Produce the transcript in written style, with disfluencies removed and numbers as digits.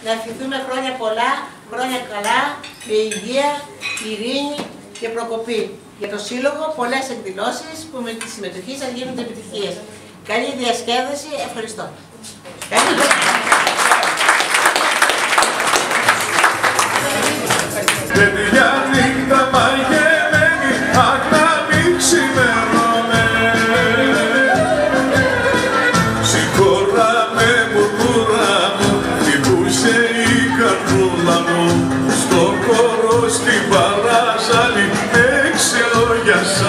να ευχηθούμε χρόνια πολλά, χρόνια καλά, με υγεία, ειρήνη και προκοπή. Για το Σύλλογο πολλές εκδηλώσεις που με τη συμμετοχή σας γίνονται επιτυχίες. Καλή διασκέδαση, ευχαριστώ. Παιδιά νύχτα μαγεμένη, αχ να μην ξημερώνε. Συγχωράμε μουρμούρα μου, χτυπούσε η καρδούλα μου. Στο χώρο στην παράζαλη, έξω για σ'